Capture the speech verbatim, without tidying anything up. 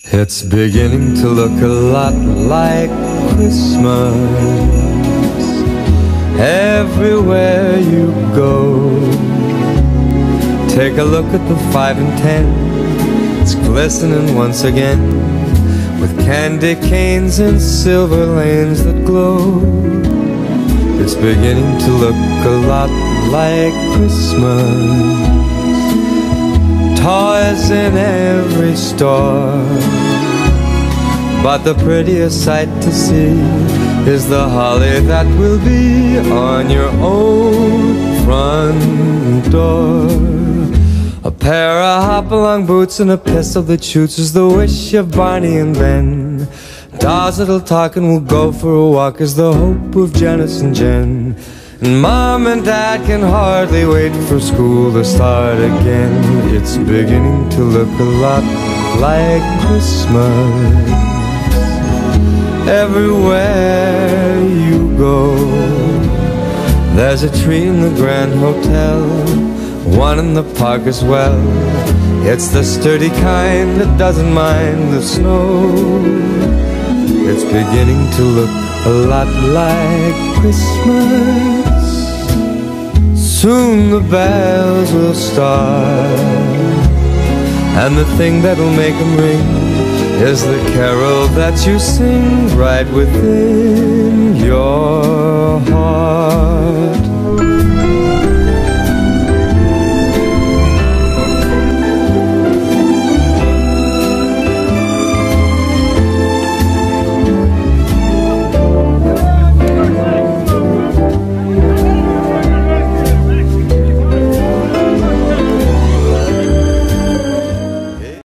It's beginning to look a lot like Christmas everywhere you go. Take a look at the five and ten, it's glistening once again with candy canes and silver lanes that glow. It's beginning to look a lot like Christmas. Toys in every store, but the prettiest sight to see is the holly that will be on your own front door. A pair of hop-along boots and a pistol that shoots is the wish of Barney and Ben. Dolls that'll talk and will go for a walk is the hope of Janice and Jen. And Mom and Dad can hardly wait for school to start again. It's beginning to look a lot like Christmas everywhere you go. There's a tree in the Grand Hotel, one in the park as well. It's the sturdy kind that doesn't mind the snow. It's beginning to look a lot like Christmas. Soon the bells will start, and the thing that'll make them ring is the carol that you sing right within your heart.